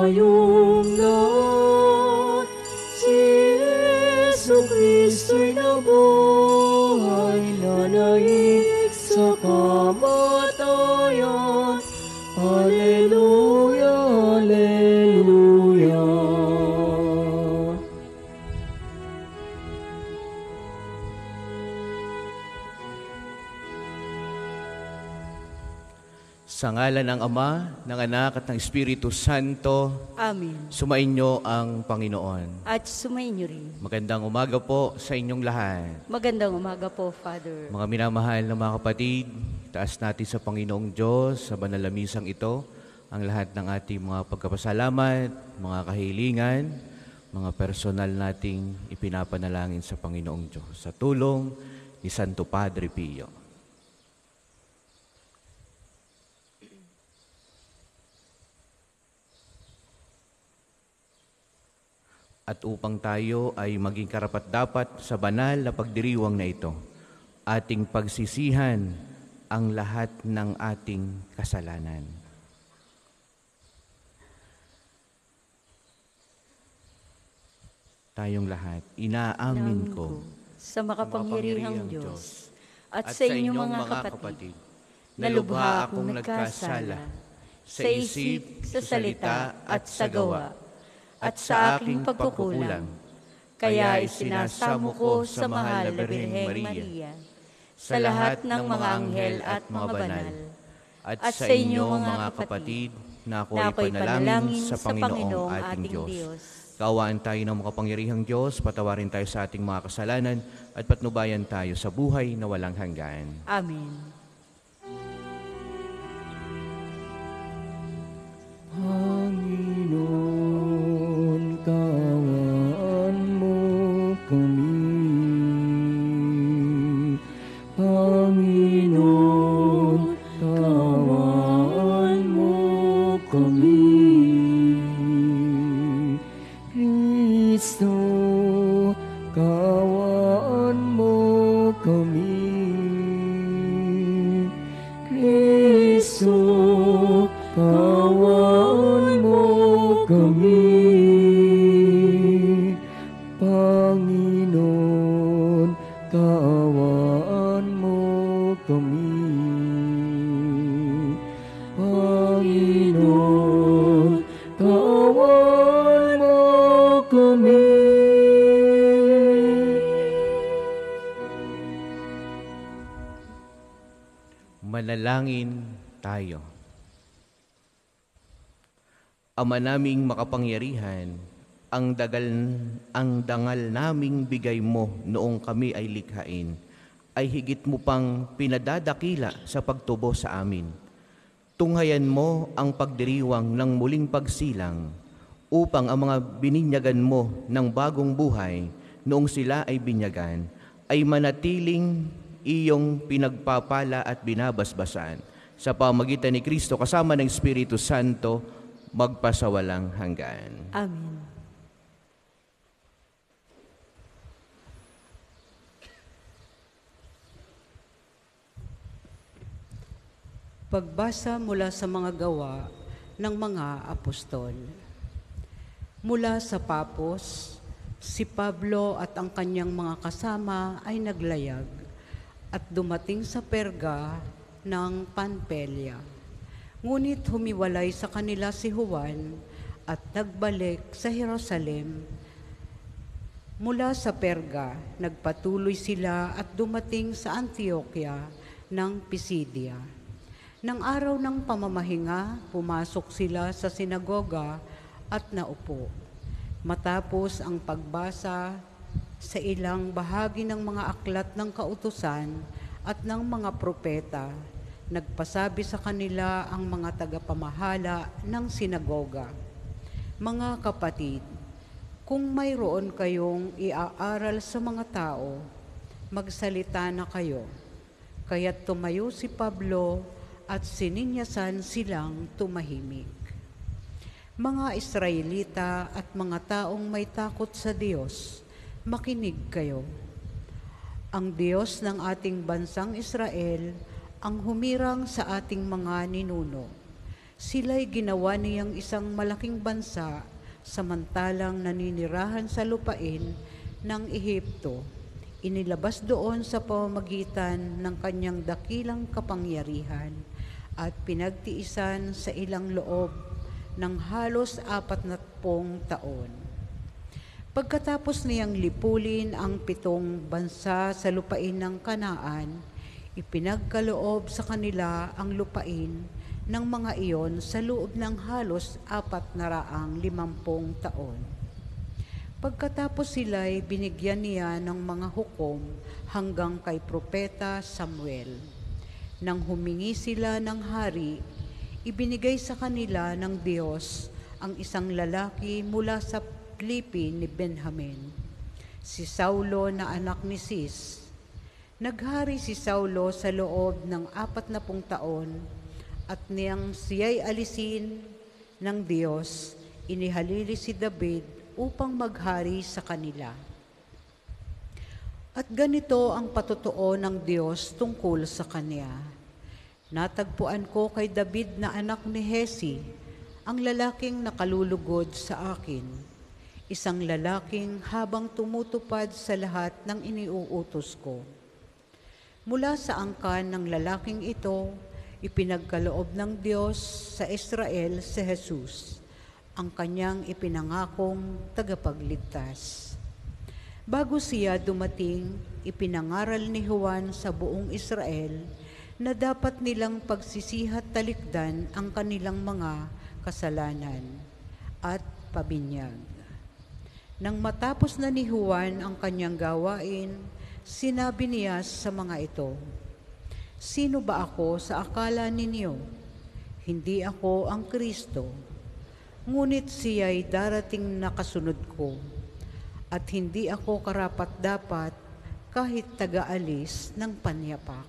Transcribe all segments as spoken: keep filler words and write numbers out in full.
tayong lahat. Si Jesu Kristo'y nabuhay, nanaig sa kamatayan. Alleluia, alleluia. Sa ngalan ng Ama, ng Anak at ng Espiritu Santo. Amen. Sumainyo ang Panginoon. At sumainyo rin. Magandang umaga po sa inyong lahat. Magandang umaga po, Father. Mga minamahal na mga kapatid, taas natin sa Panginoong Diyos, sa banal na misang ito, ang lahat ng ating mga pagkapasalamat, mga kahilingan, mga personal nating ipinapanalangin sa Panginoong Diyos. Sa tulong ni Santo Padre Pio. At upang tayo ay maging karapat-dapat sa banal na pagdiriwang na ito, ating pagsisihan ang lahat ng ating kasalanan. Tayong lahat, inaamin ko sa makapangyarihang Diyos at sa inyong mga kapatid, na lubha akong nagkasala sa isip, sa salita at sa gawa, at sa aking pagkukulang. Kaya isinasamo ko sa mahal na Birheng Maria, sa lahat ng mga anghel at mga banal, at sa inyo mga kapatid, na ako'y panalangin sa Panginoong ating Diyos. Kaawaan tayo ng makapangyarihang Diyos, patawarin tayo sa ating mga kasalanan, at patnubayan tayo sa buhay na walang hanggan. Amen. Panginoon, kaawaan mo kami. Panginoon, kaawaan mo kami. Kristo, kaawaan mo kami. Kristo, kaawaan mo kami. Panginoon, kaawaan mo kami. Panginoon, kaawaan mo kami. Manalangin tayo. Ama naming makapangyarihan, ang dagal ang dangal naming bigay mo noong kami ay likhain, ay higit mo pang pinadadakila sa pagtubo sa amin. Tunghayan mo ang pagdiriwang ng muling pagsilang, upang ang mga bininyagan mo ng bagong buhay noong sila ay binyagan, ay manatiling iyong pinagpapala at binabasbasan sa pamagitan ni Kristo kasama ng Espiritu Santo, magpasawalang hanggan. Amen. Pagbasa mula sa mga gawa ng mga apostol. Mula sa Papos, si Pablo at ang kanyang mga kasama ay naglayag at dumating sa Perga ng Pampelya. Ngunit humiwalay sa kanila si Juan at nagbalik sa Jerusalem. Mula sa Perga, nagpatuloy sila at dumating sa Antioquia ng Pisidia. Nang araw ng pamamahinga, pumasok sila sa sinagoga at naupo. Matapos ang pagbasa sa ilang bahagi ng mga aklat ng kautusan at ng mga propeta, nagpasabi sa kanila ang mga tagapamahala ng sinagoga. Mga kapatid, kung mayroon kayong iaaral sa mga tao, magsalita na kayo. Kaya't tumayo si Pablo at sininyasan silang tumahimik. Mga Israelita at mga taong may takot sa Diyos, makinig kayo. Ang Diyos ng ating bansang Israel ang humirang sa ating mga ninuno. Sila'y ginawa niyang isang malaking bansa samantalang naninirahan sa lupain ng Ehipto. Inilabas doon sa pamamagitan ng kanyang dakilang kapangyarihan at pinagtiisan sa ilang loob ng halos apat na pong taon. Pagkatapos niyang lipulin ang pitong bansa sa lupain ng Kanaan, ipinagkaloob sa kanila ang lupain ng mga iyon sa loob ng halos apat na raang limampung taon. Pagkatapos sila'y binigyan niya ng mga hukom hanggang kay Propeta Samuel. Nang humingi sila ng hari, ibinigay sa kanila ng Diyos ang isang lalaki mula sa lipi ni Benjamin, si Saulo na anak ni Cis. Naghari si Saulo sa loob ng apat na pung taon at niyang siya'y alisin ng Diyos, inihalili si David upang maghari sa kanila. At ganito ang patotoo ng Diyos tungkol sa kanya. Natagpuan ko kay David na anak ni Hesi, ang lalaking nakalulugod sa akin, isang lalaking habang tumutupad sa lahat ng iniuutos ko. Mula sa angkan ng lalaking ito, ipinagkaloob ng Diyos sa Israel si Jesus, ang kanyang ipinangakong tagapagligtas. Bago siya dumating, ipinangaral ni Juan sa buong Israel na dapat nilang pagsisihat talikdan ang kanilang mga kasalanan at pabinyag. Nang matapos na ni Juan ang kanyang gawain, sinabi niya sa mga ito, "Sino ba ako sa akala ninyo? Hindi ako ang Kristo. Ngunit siya'y darating na kasunod ko, at hindi ako karapat-dapat kahit taga-alis ng panyapak."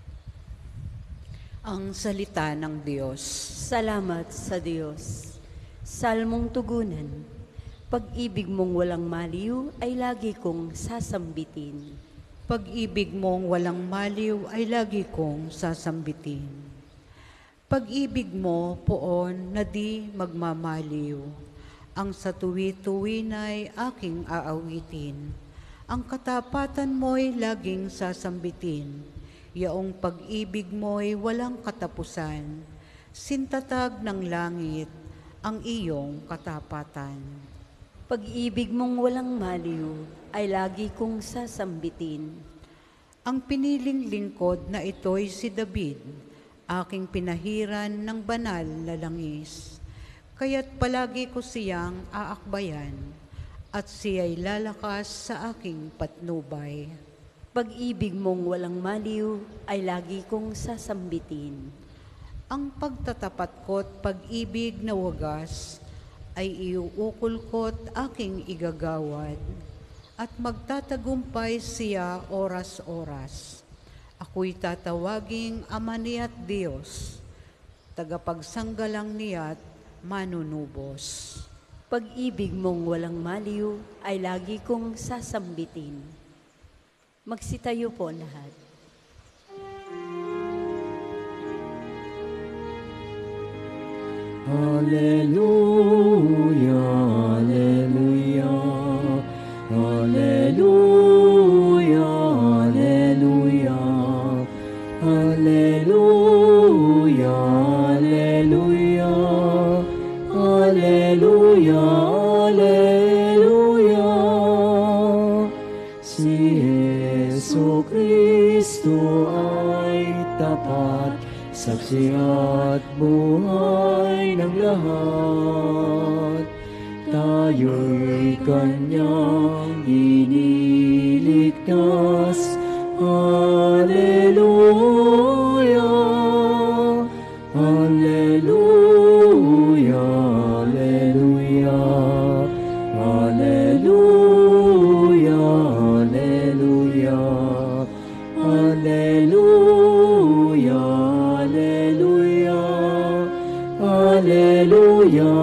Ang salita ng Diyos. Salamat sa Diyos. Salmong tugunan. Pag-ibig mong walang maliw ay lagi kong sasambitin. Pag-ibig mong walang maliw ay lagi kong sasambitin. Pag-ibig mo, poon, na di magmamaliw. Ang sa tuwi-tuwina'y aking aawitin. Ang katapatan mo'y laging sasambitin. Yaong pag-ibig mo'y walang katapusan. Sintatag ng langit ang iyong katapatan. Pag-ibig mong walang maliw ay lagi kong sasambitin. Ang piniling lingkod na ito'y si David, aking pinahiran ng banal na langis. Kaya't palagi ko siyang aakbayan, at siya'y lalakas sa aking patnubay. Pag-ibig mong walang maliw ay lagi kong sasambitin. Ang pagtatapat ko't pag-ibig na wagas ay iuukol ko't aking igagawad, at magtatagumpay siya oras-oras. Ako'y tatawaging Ama niya't Diyos, tagapagsanggalang niya't manunubos. Pag-ibig mong walang maliw ay lagi kong sasambitin. Magsitayo po lahat. Hallelujah, hallelujah, hallelujah, hallelujah, hallelujah, hallelujah, hallelujah, hallelujah. Si Jesucristo ay tapat, saksi at buhay ng lahat. Tayo'y kanyang iniligtas. Hallelujah, hallelujah, hallelujah, hallelujah, hallelujah, hallelujah. Hallelujah,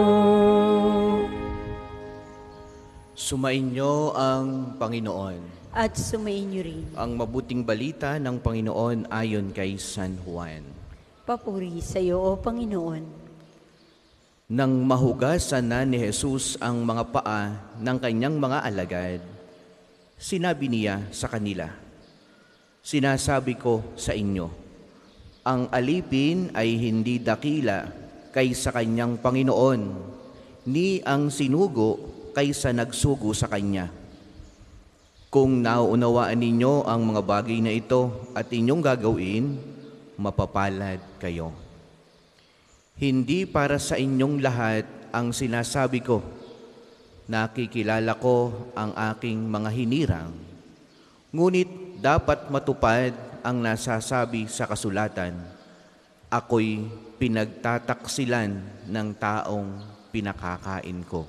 hallelujah. Sumainyo ang Panginoon. at sumainyo rin. Ang mabuting balita ng Panginoon ayon kay San Juan. Papuri sa iyo, O Panginoon. Nang mahugasan na ni Jesus ang mga paa ng kanyang mga alagad, sinabi niya sa kanila, "Sinasabi ko sa inyo, ang alipin ay hindi dakila kaysa kanyang Panginoon, ni ang sinugo kaysa nagsugo sa kanya. Kung nauunawaan ninyo ang mga bagay na ito at inyong gagawin, mapapalad kayo. Hindi para sa inyong lahat ang sinasabi ko. Nakikilala ko ang aking mga hinirang. Ngunit dapat matupad ang nasasabi sa kasulatan. Ako'y pinagtataksilan ng taong pinakakain ko."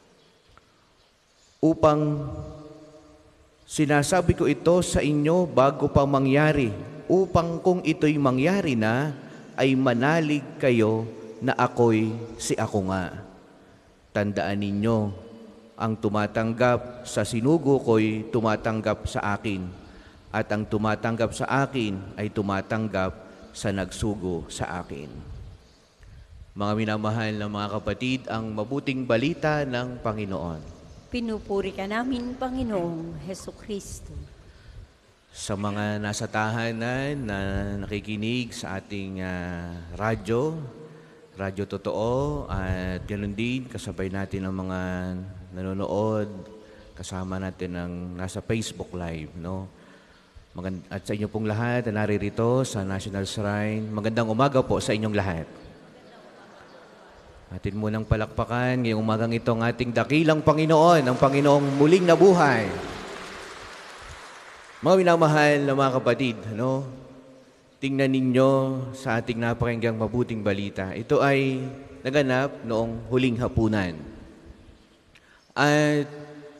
Upang sinasabi ko ito sa inyo bago pa mangyari, upang kung ito'y mangyari na, ay manalig kayo na ako'y si ako nga. Tandaan ninyo, ang tumatanggap sa sinugo ko'y tumatanggap sa akin, at ang tumatanggap sa akin ay tumatanggap sa nagsugo sa akin. Mga minamahal na mga kapatid, ang mabuting balita ng Panginoon. Pinupuri ka namin, Panginoong Heso Kristo. Sa mga nasa tahanan na nakikinig sa ating uh, radyo, Radyo Totoo, at ganoon din kasabay natin ang mga nanonood, kasama natin ang nasa Facebook Live, no? Magand- at sa inyo pong lahat na naririto sa National Shrine, magandang umaga po sa inyong lahat. Atin munang palakpakan ngayong umagang ito ang ating dakilang Panginoon, ang Panginoong muling nabuhay. Mga minamahal na mga kapatid, ano? Tingnan ninyo sa ating napakinggang mabuting balita. Ito ay naganap noong huling hapunan. At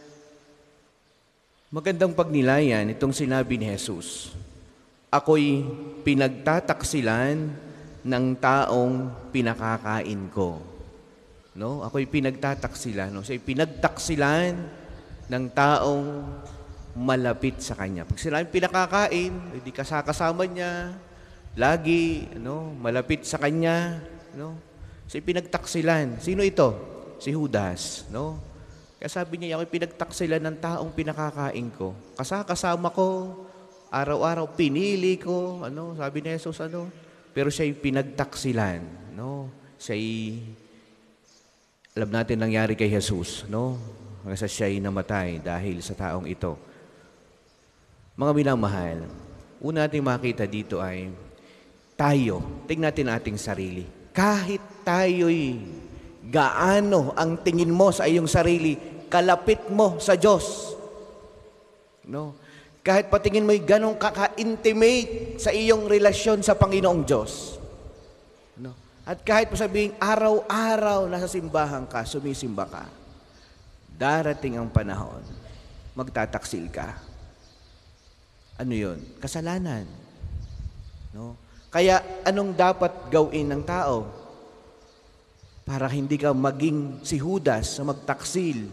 magandang pagnilayan itong sinabi ni Jesus. Ako'y pinagtataksilan ng taong pinakakain ko. No? Ako'y pinagtataksilan. No? So, pinagtaksilan ng taong malapit sa Kanya. Pag sila pinakakain, hindi kasama niya, lagi, ano, malapit sa Kanya. No? So, pinagtaksilan. Sino ito? Si Judas. No? Kaya sabi niya, ako'y pinagtaksilan ng taong pinakakain ko. Kasakasama ko, araw-araw, pinili ko. Ano? Sabi ni Jesus, ano? Pero siya'y pinagtaksilan. No? Siya'y alam natin nangyari kay Jesus, no? Kasi siya'y namatay dahil sa taong ito. Mga minamahal, una nating makita dito ay tayo, tingnan natin ating sarili. Kahit tayo'y gaano ang tingin mo sa iyong sarili, kalapit mo sa Diyos. No? Kahit patingin mo'y ganong kaka-intimate sa iyong relasyon sa Panginoong Diyos. No? At kahit sabihin, araw-araw nasa simbahan ka, sumisimba ka, darating ang panahon, magtataksil ka. Ano yun? Kasalanan. No? Kaya anong dapat gawin ng tao para hindi ka maging si Judas na magtaksil?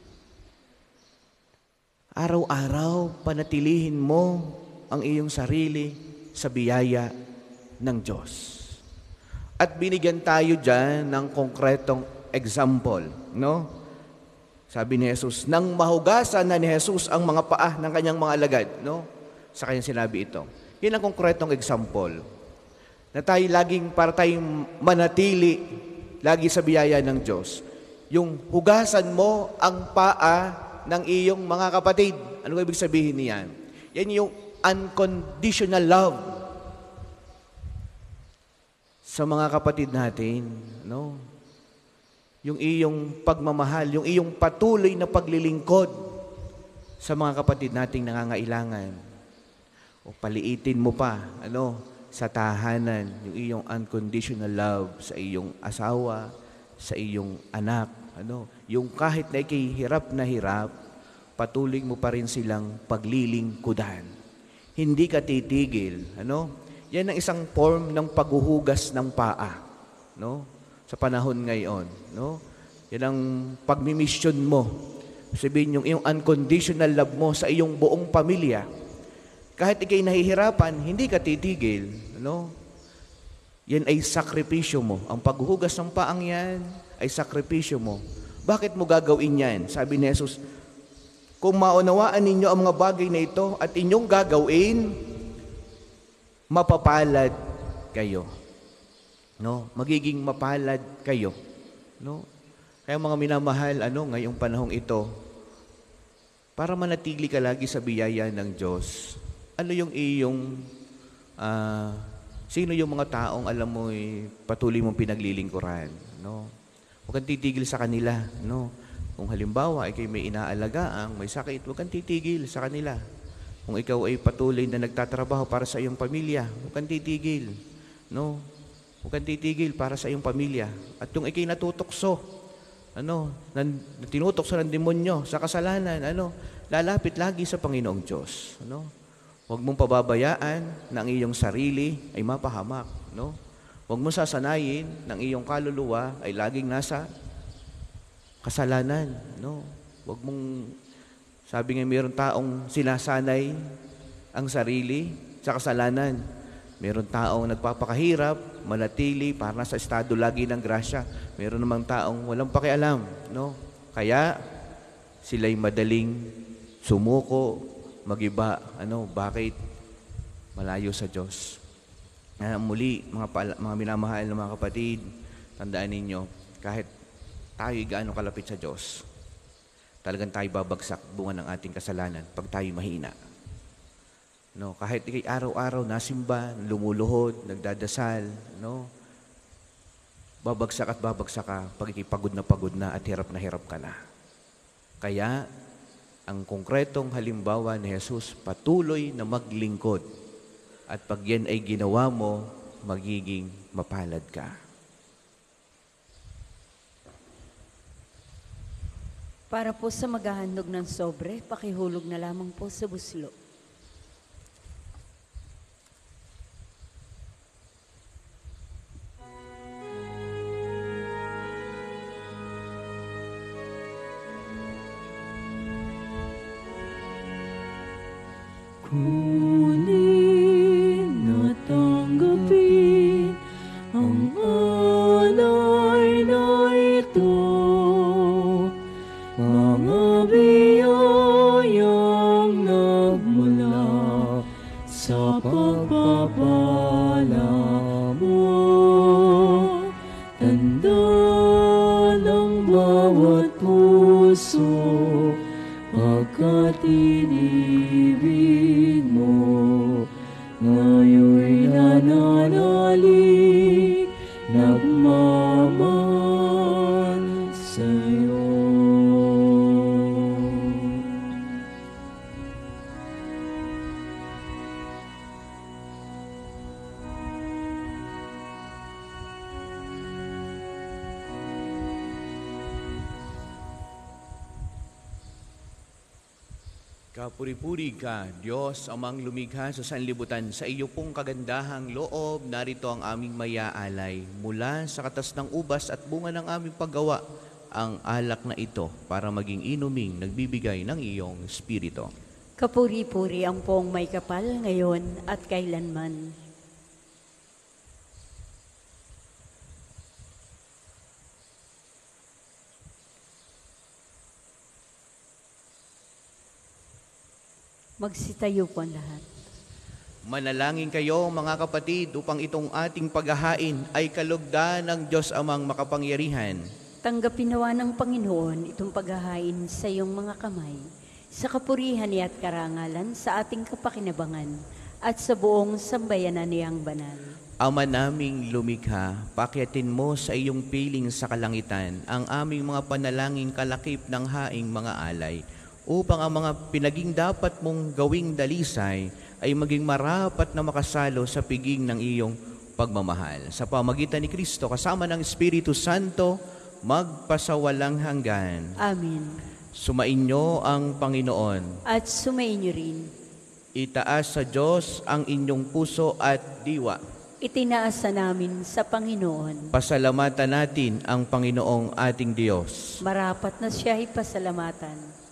Araw-araw, panatilihin mo ang iyong sarili sa biyaya ng Diyos. At binigyan tayo dyan ng konkretong example, no? Sabi ni Jesus, nang mahugasan na ni Jesus ang mga paa ng kanyang mga alagad, no? Sa kanyang sinabi ito. Yan ang konkretong example. Na tayo laging, para tayong manatili, lagi sa biyaya ng Diyos. Yung hugasan mo ang paa ng iyong mga kapatid. Ano ibig sabihin niyan? Yan yung unconditional love sa mga kapatid natin, no? Yung iyong pagmamahal, yung iyong patuloy na paglilingkod sa mga kapatid nating nangangailangan. O paliitin mo pa, ano, sa tahanan, yung iyong unconditional love sa iyong asawa, sa iyong anak, ano, yung kahit na ikay hirap na hirap, patuloy mo pa rin silang paglilingkudan. Hindi ka titigil, ano? Yan ang isang form ng paghuhugas ng paa, no? Sa panahon ngayon, no? Yan ang pagmimisyon mo sabihin yung iyong unconditional love mo sa iyong buong pamilya. Kahit ikay nahihirapan, hindi ka titigil. Ano? Yan ay sakripisyo mo. Ang paghuhugas ng paang yan ay sakripisyo mo. Bakit mo gagawin yan? Sabi ni Jesus, kung maunawaan ninyo ang mga bagay na ito at inyong gagawin, mapapalad kayo. No? Magiging mapalad kayo. No? Kaya mga minamahal, ano, ngayong panahong ito, para manatili ka lagi sa biyaya ng Diyos, ano yung iyong, uh, sino yung mga taong alam mo eh, patuloy mong pinaglilingkuran, no? Huwag kang titigil sa kanila, no? Kung halimbawa, ikay may inaalagaang, may sakit, huwag kang titigil sa kanila. Kung ikaw ay patuloy na nagtatrabaho para sa iyong pamilya, huwag kang titigil, no? Huwag kang titigil para sa iyong pamilya. At yung ikay natutokso, ano, nan, tinutokso ng demonyo sa kasalanan, ano, lalapit lagi sa Panginoong Diyos, ano? Huwag mong pababayaan na ang iyong sarili ay mapahamak, no? Huwag mong sasanayin na ang iyong kaluluwa ay laging nasa kasalanan, no? Huwag mong, sabi nga mayroon taong sinasanay ang sarili sa kasalanan. Mayroon taong nagpapakahirap, manatili para nasa estado lagi ng grasya. Mayroon namang taong walang pakialam, no? Kaya sila'y madaling sumuko, magiba, ano, bakit? Malayo sa Diyos. Uh, muli, mga, pala, mga minamahal na mga kapatid, tandaan ninyo, kahit tayo'y gaano kalapit sa Diyos, talagang tayo babagsak bunga ng ating kasalanan pag tayo mahina. No, kahit ikay araw-araw nasimba, lumuluhod, nagdadasal, no, babagsak at babagsak ka pag ikay pagod na pagod na at hirap na hirap ka na. Kaya, ang konkretong halimbawa ni Jesus, patuloy na maglingkod. At pag yan ay ginawa mo, magiging mapalad ka. Para po sa maghahandog ng sobre, pakihulog na lamang po sa buslo. Kunin at tanggapin ang alay na ito, mga biyayang nagmula sa pagpapala mo. Tanda ng bawat puso, pagkat inibig mo, ngayon'y nananalig, nagmamahal sa'yo. Kapuri-puri ka, Diyos, amang lumikha sa sanlibutan. Sa iyo pong kagandahang loob, narito ang aming mayaalay. Mula sa katas ng ubas at bunga ng aming paggawa, ang alak na ito para maging inuming nagbibigay ng iyong Espiritu. Kapuri-puri ang pong may kapal ngayon at kailanman. Magsitayo po ang lahat. Manalangin kayo mga kapatid upang itong ating paghahain ay kalugdan ng Diyos amang makapangyarihan. Tanggapin nawa ng Panginoon itong paghahain sa iyong mga kamay, sa kapurihan niya at karangalan sa ating kapakinabangan at sa buong sambayanan niyang banal. Ama naming lumikha, pakyatin mo sa iyong piling sa kalangitan ang aming mga panalangin kalakip ng haing mga alay, upang ang mga pinaging dapat mong gawing dalisay ay maging marapat na makasalo sa piging ng iyong pagmamahal. Sa pamagitan ni Kristo, kasama ng Espiritu Santo, magpasawalang hanggan. Amen. Sumainyo ang Panginoon. At sumainyo rin. Itaas sa Diyos ang inyong puso at diwa. Itinaasa namin sa Panginoon. Pasalamatan natin ang Panginoong ating Diyos. Marapat na siya ipasalamatan.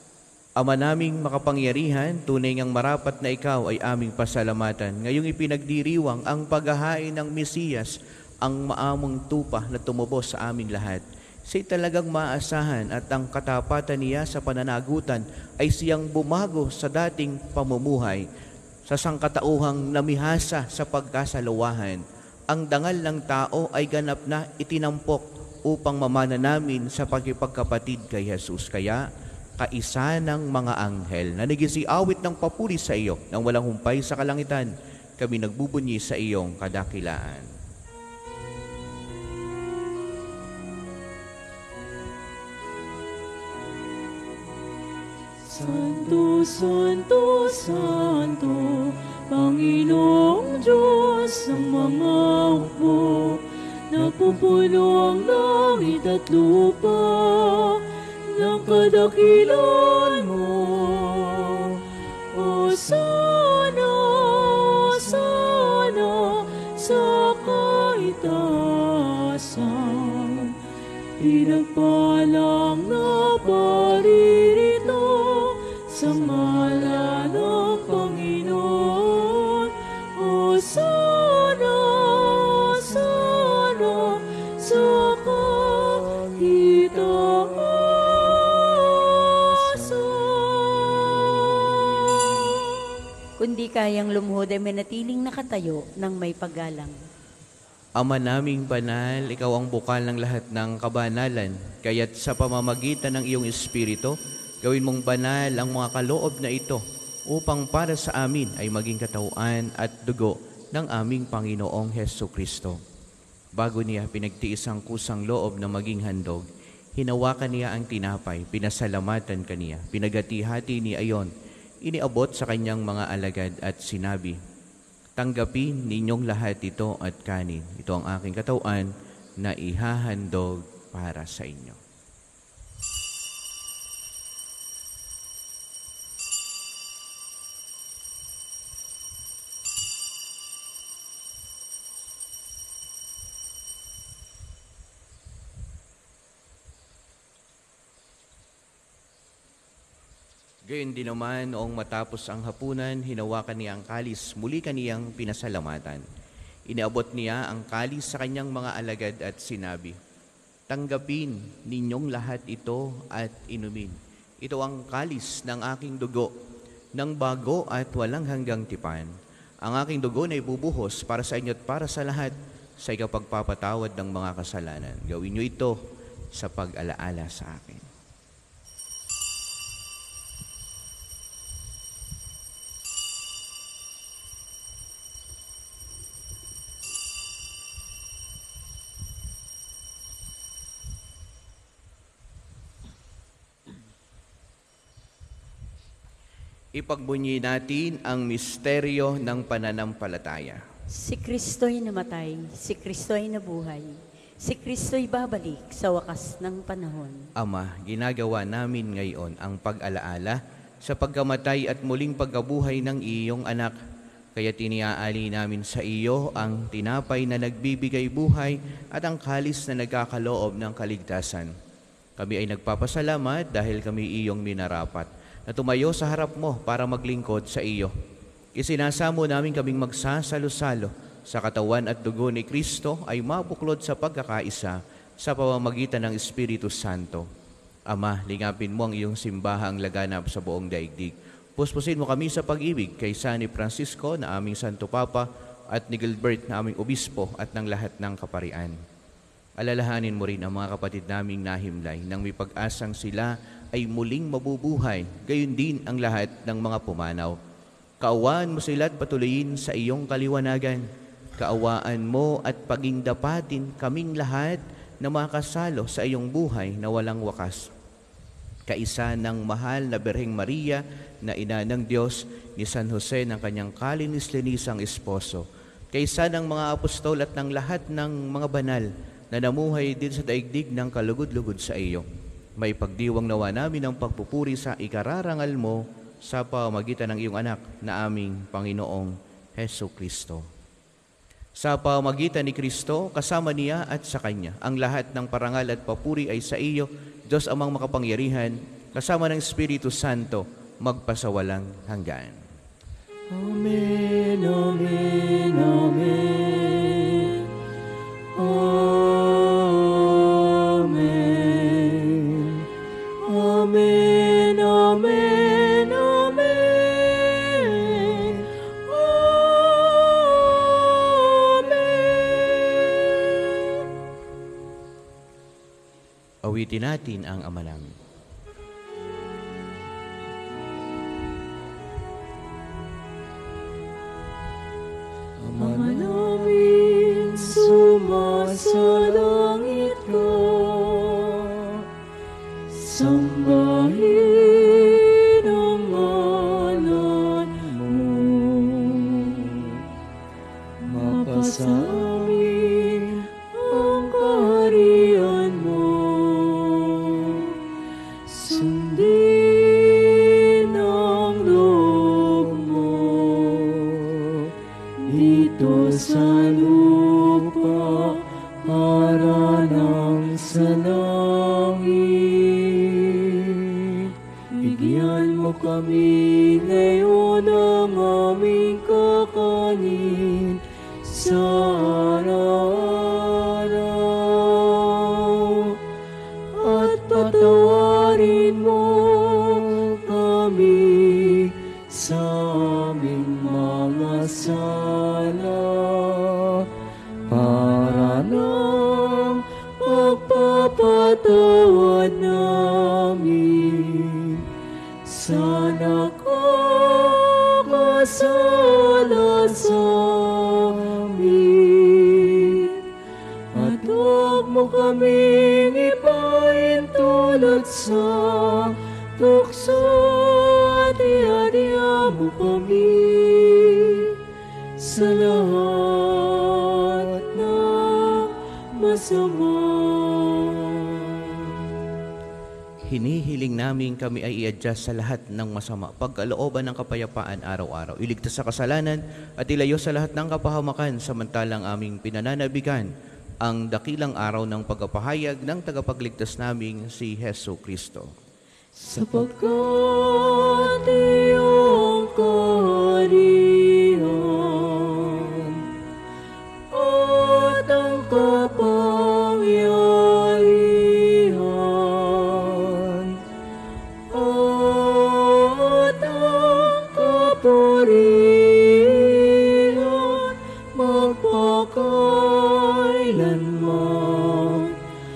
Ama naming makapangyarihan, tunay ngang marapat na ikaw ay aming pasalamatan. Ngayong ipinagdiriwang ang paghahain ng Mesiyas, ang maamong tupa na tumubos sa aming lahat. Siya'y talagang maasahan at ang katapatan niya sa pananagutan ay siyang bumago sa dating pamumuhay, sa sangkatauhang namihasa sa pagkasaluwahan. Ang dangal ng tao ay ganap na itinampok upang mamana namin sa pagkipagkapatid kay Jesus. Kaya, kaisa ng mga anghel na nagisiawit ng papuri sa iyo nang walang humpay sa kalangitan, kami nagbubunyi sa iyong kadakilaan. Santo, Santo, Santo, Panginoong Diyos ng mga hukbo, napupuno ang langit at lupa ng kadakilan mo. Hosana, Hosana sa kaitaasan, pinagpalang na paririto sa ngalan ng Panginoon. Hosana, Hosana sa kaitaasan. Kundi kayang lumuhod ay manatiling nakatayo ng may paggalang. Ama naming banal, ikaw ang bukal ng lahat ng kabanalan, kaya't sa pamamagitan ng iyong Espiritu, gawin mong banal ang mga kaloob na ito upang para sa amin ay maging katauhan at dugo ng aming Panginoong Hesukristo. Bago niya pinagtiis ang kusang loob na maging handog, hinawakan niya ang tinapay, pinasalamatan kaniya, pinagati-hati ni ayon, iniabot sa kanyang mga alagad at sinabi, tanggapin ninyong lahat ito at kanin. Ito ang aking katauhan na ihahandog para sa inyo. Gayon din naman, noong matapos ang hapunan, hinawakan niya ang kalis, muli kaniyang pinasalamatan. Iniabot niya ang kalis sa kanyang mga alagad at sinabi, tanggapin ninyong lahat ito at inumin. Ito ang kalis ng aking dugo, ng bago at walang hanggang tipan. Ang aking dugo na ibubuhos para sa inyo at para sa lahat sa ikapagpapatawad ng mga kasalanan. Gawin niyo ito sa pag-alaala sa akin. Ipagbunyi natin ang misteryo ng pananampalataya. Si Kristo'y namatay, si Kristo'y nabuhay, si Kristo'y babalik sa wakas ng panahon. Ama, ginagawa namin ngayon ang pag-alaala sa pagkamatay at muling pagkabuhay ng iyong anak. Kaya tiniaali namin sa iyo ang tinapay na nagbibigay buhay at ang kalis na nagkakaloob ng kaligtasan. Kami ay nagpapasalamat dahil kami iyong minarapat na tumayo sa harap mo para maglingkod sa iyo. Isinasamo namin kaming magsasalo-salo sa katawan at dugo ni Kristo ay mabuklod sa pagkakaisa sa pamamagitan ng Espiritu Santo. Ama, lingapin mo ang iyong simbahang laganap sa buong daigdig. Puspusin mo kami sa pag-ibig kay San Francisco na aming Santo Papa at ni Gilbert na aming Obispo at ng lahat ng kaparian. Alalahanin mo rin ang mga kapatid naming nahimlay nang may pag-asang sila ay muling mabubuhay, gayon din ang lahat ng mga pumanaw. Kaawaan mo sila at patuloyin sa iyong kaliwanagan. Kaawaan mo at pagindapatin kaming lahat na makasalo sa iyong buhay na walang wakas. Kaisa ng mahal na Birheng Maria na ina ng Diyos, ni San Jose ng kanyang kalinis-linisang esposo, kaisa ng mga apostol at ng lahat ng mga banal na namuhay din sa daigdig ng kalugod-lugod sa iyo. May pagdiwang nawa namin ang pagpupuri sa ikararangal mo sa pamamagitan ng iyong anak na aming Panginoong Hesukristo. Sa pamamagitan ni Kristo, kasama niya at sa Kanya, ang lahat ng parangal at papuri ay sa iyo, Diyos amang makapangyarihan, kasama ng Espiritu Santo, magpasawalang hanggan. Amen, amen, amen. Amen. Amen, amen, amen. Amen. Awitin natin ang Ama namin. Ama namin, sumasalangit ka, sambahin ang ngalan mo, mapasa amin ang kaharian mo, sundin ang loob mo dito sa lupa para nang sa langit. Bigyan mo kami ngayon ng aming kakanin sa araw-araw, at patawarin mo kami sa aming mga sala, para ng pagpapatawad namin sa nakakasala sa amin. At huwag mo kaming ipahintulot sa tukso, at ihadiya mo kami sa lahat ng masama. Hinihiling namin kami ay i-adjust sa lahat ng masama, pagkalooban ng kapayapaan araw-araw, iligtas sa kasalanan at ilayo sa lahat ng kapahamakan, samantalang aming pinananabigan ang dakilang araw ng pagpapahayag ng tagapagligtas naming si Hesu Kristo. Sapagkat iyong kaharian at ang kapangyarihan at ang kapurihan magpakailanman.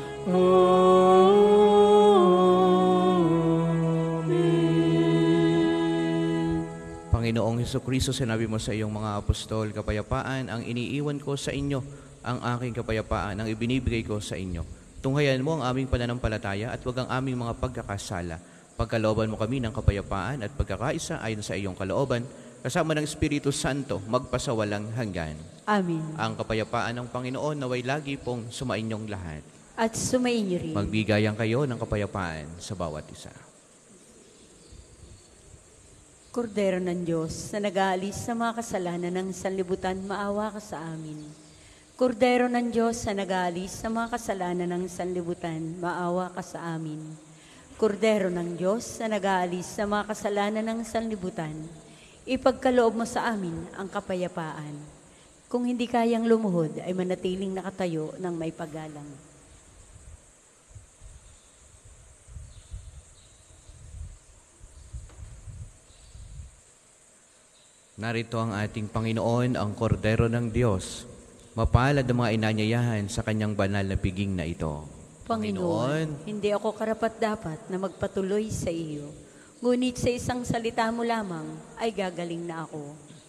Panginoong Hesukristo, sinabi mo sa iyong mga apostol, kapayapaan ang iniiwan ko sa inyo, ang aking kapayapaan ang ibinibigay ko sa inyo. Tunghayan mo ang aming pananampalataya at huwag ang aming mga pagkakasala. Pagkalooban mo kami ng kapayapaan at pagkakaisa ayon sa iyong kalooban, kasama ng Espiritu Santo, magpasawalang hanggan. Amen. Ang kapayapaan ng Panginoon naway lagi pong sumainyong lahat. At sumainyo rin. Magbigayan kayo ng kapayapaan sa bawat isa. Kordero ng Diyos na nag-aalis sa mga kasalanan ng sanlibutan, maawa ka sa amin. Kordero ng Diyos na nag-aalis sa mga kasalanan ng sanlibutan, maawa ka sa amin. Kordero ng Diyos na nag-aalis sa mga kasalanan ng sanlibutan, ipagkaloob mo sa amin ang kapayapaan. Kung hindi kayang lumuhod, ay manatiling nakatayo ng may paggalang. Narito ang ating Panginoon, ang Kordero ng Diyos. Mapalad ang mga inanyayahan sa kanyang banal na piging na ito. Panginoon, hindi ako karapat-dapat na magpatuloy sa iyo. Ngunit sa isang salita mo lamang ay gagaling na ako.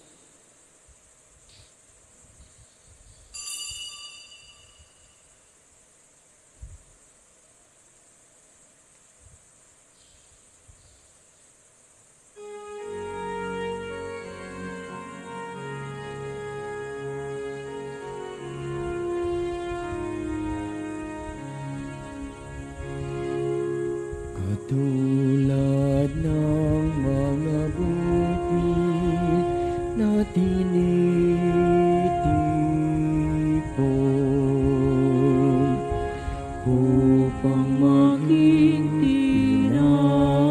Katulad ng mga bukid na tinitipon upang maging tinapay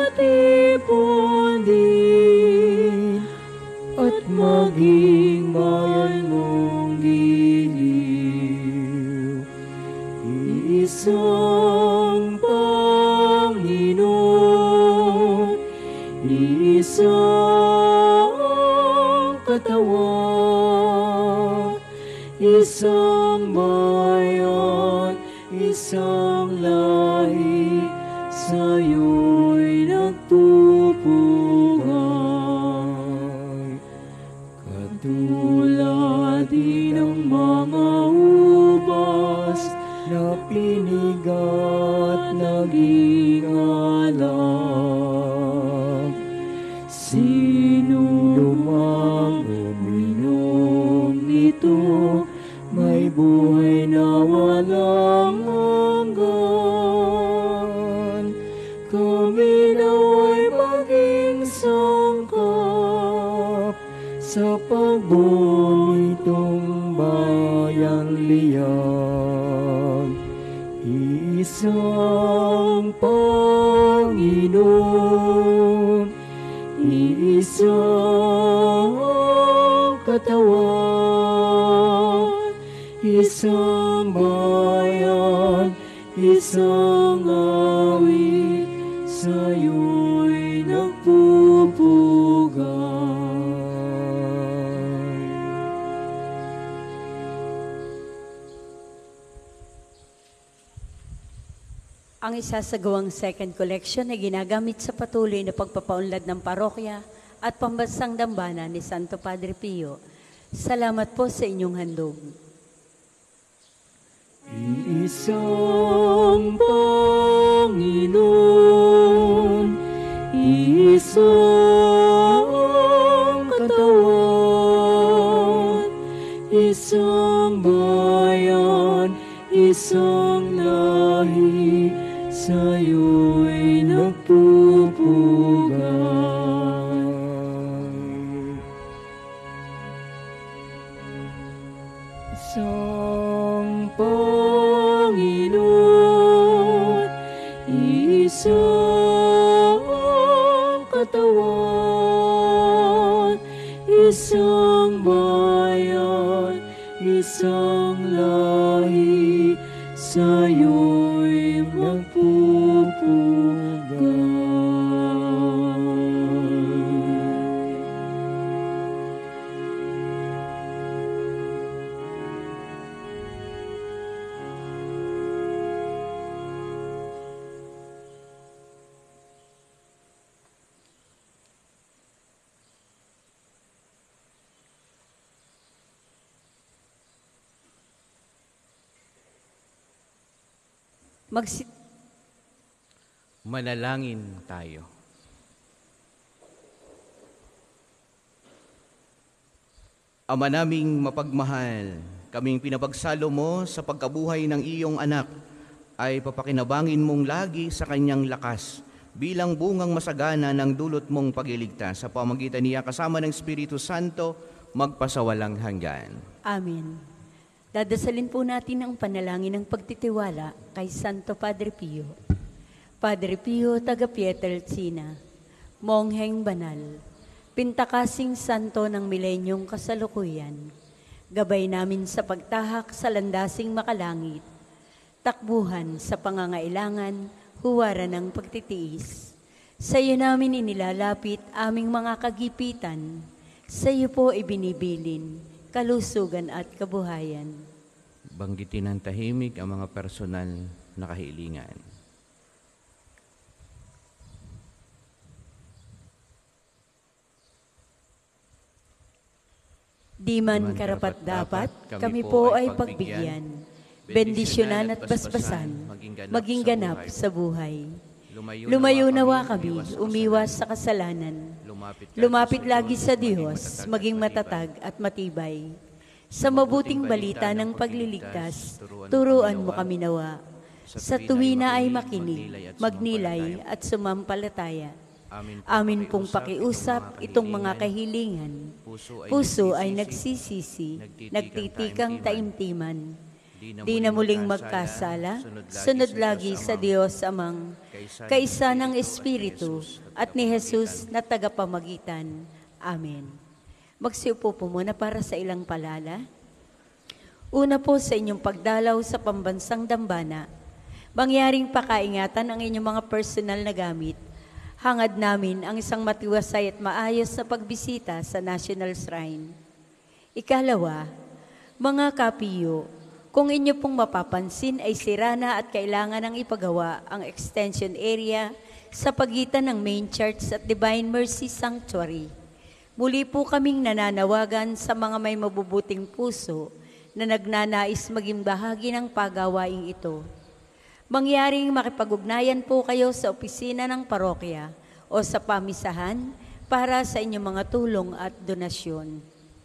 matipon din at maging bayan mong giliw. Iisang Panginoon, isang katawan, isang bayan, isang lahi, sa'yo'y nagpupugay. Katulad din ng mga ubas na pinigat naging alak. Sino lumang uminom nito, may buhay na walang hanggan. Kami nawa'y maging sangkap sa pagbuo nitong bayang liyag. Iisang Panginoon, iisang katawan, isang bayan, isang awit, sa'yo'y nagpupugay. Ang isasagawang second collection ay ginagamit sa patuloy na pagpapaunlad ng parokya at pambansang dambana ni Santo Padre Pio. Salamat po sa inyong handog. Iisang Panginoon, isang katawan, isang bayan, isang lahi, sa'yo'y nagpupugay. Isang Panginoon, isang katawan, isang bayan, isang lahi, sa'yo'y magpupugay. Magsi- Manalangin tayo. Ama naming mapagmahal, kaming pinapagsalo mo sa pagkabuhay ng iyong anak, ay papakinabangin mong lagi sa kanyang lakas bilang bungang masagana ng dulot mong pagliligtas sa pamagitan niya kasama ng Espiritu Santo magpasawalang hanggan. Amen. Dadasalin po natin ang panalangin ng pagtitiwala kay Santo Padre Pio. Padre Pio, taga Pietrelcina, mongheng banal, pintakasing santo ng milenyong kasalukuyan, gabay namin sa pagtahak sa landasing makalangit, takbuhan sa pangangailangan, huwaran ng pagtitiis. Sa iyo namin inilalapit aming mga kagipitan, sa iyo po ibinibilin, kalusugan at kabuhayan. Banggitin ng tahimik ang mga personal na kahilingan. Di man karapat-dapat, kami po ay pagbigyan, bendisyonan at basbasan, maging ganap sa buhay. Lumayo nawa kami, umiwas sa kasalanan. Lumapit lagi sa Diyos, maging matatag at matibay. Sa mabuting balita ng pagliligtas, turuan mo kami nawa. Sa tuwina ay makinig, magnilay at sumampalataya. Amin pong pakiusap itong mga kahilingan. Puso ay nagsisisi, nagtitikang taimtiman. di na muling magkasala, sunod lagi sa Diyos Amang, kaisa ng Espiritu, at ni Jesus na tagapamagitan. Amen. Magsiupo po muna para sa ilang palala. Una po sa inyong pagdalaw sa pambansang dambana, mangyaring pakaingatan ang inyong mga personal na gamit. Hangad namin ang isang matiwasay at maayos na pagbisita sa National Shrine. Ikalawa, mga kapiyo, kung inyo pong mapapansin ay sira na at kailangan ng ipagawa ang extension area sa pagitan ng main church at Divine Mercy Sanctuary. Muli po kaming nananawagan sa mga may mabubuting puso na nagnanais maging bahagi ng pagawaing ito. Mangyaring makipag-ugnayan po kayo sa opisina ng parokya o sa pamisahan para sa inyong mga tulong at donasyon.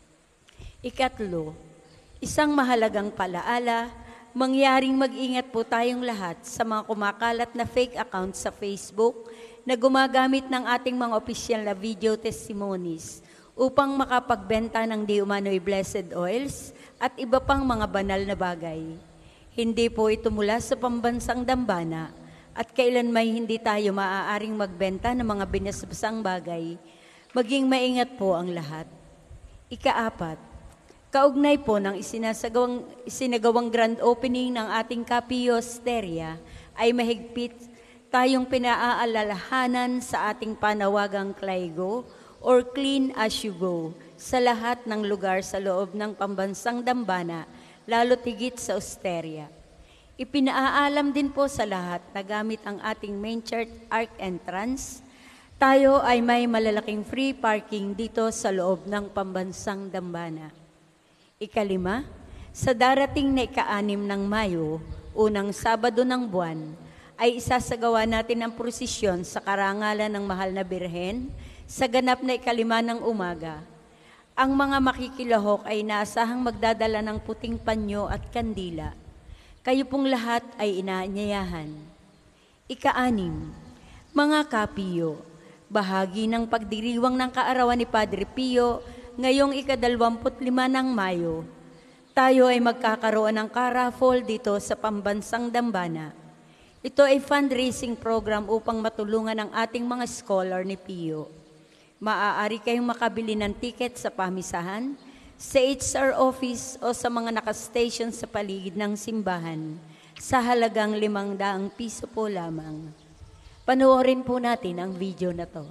Ikatlo, isang mahalagang palaala, mangyaring mag-ingat po tayong lahat sa mga kumakalat na fake accounts sa Facebook na gumagamit ng ating mga opisyal na video testimonies upang makapagbenta ng di umano'y blessed oils at iba pang mga banal na bagay. Hindi po ito mula sa pambansang dambana at kailanmay hindi tayo maaaring magbenta ng mga binasbasang bagay. Maging maingat po ang lahat. Ikaapat, kaugnay po ng isinasagawang, isinagawang grand opening ng ating Kapiosteria ay mahigpit tayong pinaaalalahanan sa ating panawagang Claygo or Clean as you go sa lahat ng lugar sa loob ng pambansang dambana, lalo tigit sa Osteria. Ipinaalam din po sa lahat na gamit ang ating main church arc entrance, tayo ay may malalaking free parking dito sa loob ng pambansang dambana. Ikalima, sa darating na ika-anim ng Mayo, unang Sabado ng buwan, ay isasagawa natin ang prosesyon sa karangalan ng Mahal na Birhen sa ganap na ikalima ng umaga. Ang mga makikilahok ay naasahang magdadala ng puting panyo at kandila. Kayo pong lahat ay inaanyayahan. Ika-anim, mga kapiyo, bahagi ng pagdiriwang ng kaarawan ni Padre Pio ngayong ikadalwamput lima ng Mayo, tayo ay magkakaroon ng car-raffle dito sa pambansang dambana. Ito ay fundraising program upang matulungan ang ating mga scholar ni Pio. Maaari kayong makabili ng ticket sa pamisahan, sa H R office o sa mga nakastation sa paligid ng simbahan sa halagang limang daang piso po lamang. Panoorin po natin ang video na to.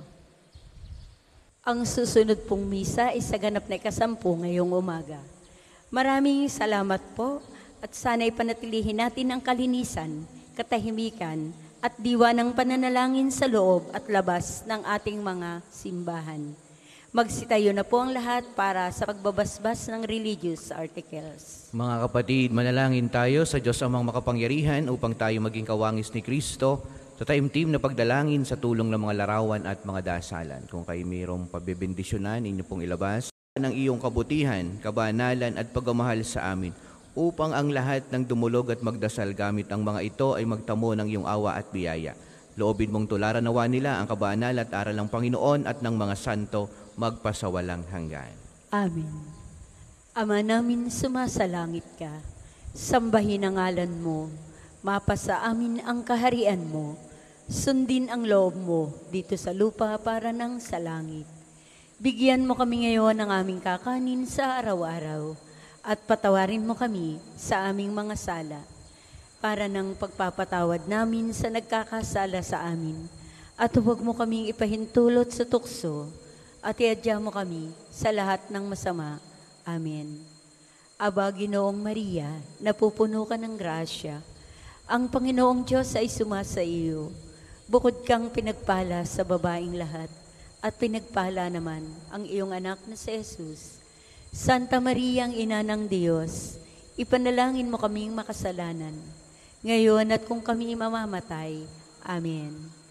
Ang susunod pong misa ay sa ganap na ikasampu ngayong umaga. Maraming salamat po at sana'y panatilihin natin ang kalinisan, katahimikan at diwa ng pananalangin sa loob at labas ng ating mga simbahan. Magsitayo na po ang lahat para sa pagbabasbas ng religious articles. Mga kapatid, manalangin tayo sa Diyos Amang makapangyarihan upang tayo maging kawangis ni Kristo sa taimtim na pagdalangin sa tulong ng mga larawan at mga dasalan. Kung kayo mayroong pabibendisyonan, inyo pong ilabas ng iyong kabutihan, kabanalan at pagmamahal sa amin upang ang lahat ng dumulog at magdasal gamit ang mga ito ay magtamo ng iyong awa at biyaya. Loobin mong tularan nawa nila ang kabanal at aral ng Panginoon at ng mga santo magpasawalang hanggan. Amen. Ama namin sumasalangit ka, sambahin ang ngalan mo, mapasa amin ang kaharian mo, sundin ang loob mo dito sa lupa para nang sa langit. Bigyan mo kami ngayon ng aming kakanin sa araw-araw at patawarin mo kami sa aming mga sala para nang pagpapatawad namin sa nagkakasala sa amin at huwag mo kaming ipahintulot sa tukso at iadya mo kami sa lahat ng masama. Amen. Aba, Ginoong Maria, napupuno ka ng grasya. Ang Panginoong Diyos ay sumasa iyo. Bukod kang pinagpala sa babaing lahat, at pinagpala naman ang iyong anak na si Jesus. Santa Maria, ang Ina ng Diyos, ipanalangin mo kaming makasalanan, ngayon at kung kami mamamatay. Amen.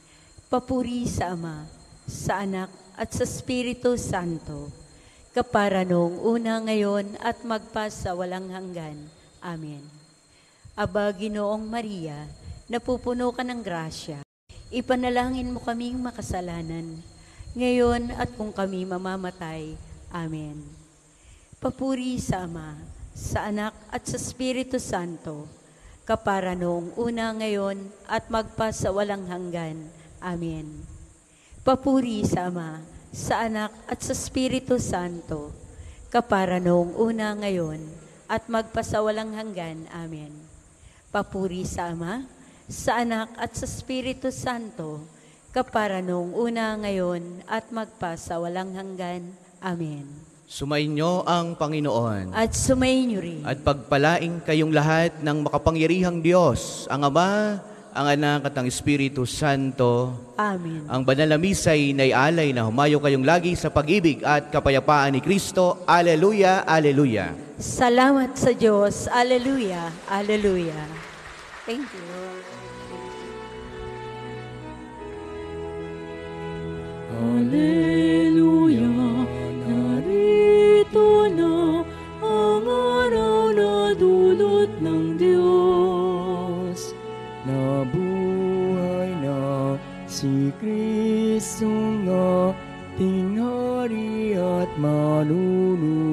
Papuri sa Ama, sa Anak, at sa Espiritu Santo, kapara noong una, ngayon, at magpas sa walang hanggan. Amen. Aba, Ginoong Maria, napupuno ka ng grasya, ipanalangin mo kaming makasalanan, ngayon at kung kami mamamatay. Amen. Papuri sa Ama, sa Anak at sa Espiritu Santo, kapara noong una ngayon at magpa sa walang hanggan. Amen. Papuri sa Ama, sa Anak at sa Espiritu Santo, kapara noong una ngayon at magpa sa walang hanggan. Amen. Papuri sa Ama, sa Anak at sa Espiritu Santo, kapara noong una ngayon at magpa sa walang hanggan. Amen. Sumainyo ang Panginoon. At sumainyo rin. At pagpalaing kayong lahat ng makapangyarihang Diyos, ang Ama, ang Anak at ang Espiritu Santo. Amen. Ang banal na misa'y naialay na humayo kayong lagi sa pag-ibig at kapayapaan ni Kristo. Alleluia, alleluia. Salamat sa Diyos. Alleluia, alleluia. Thank you, Lord. Alleluia, narito na ang araw na dulot ng Diyos. Nabuhay na si Kristo nga, tinghari at manunod.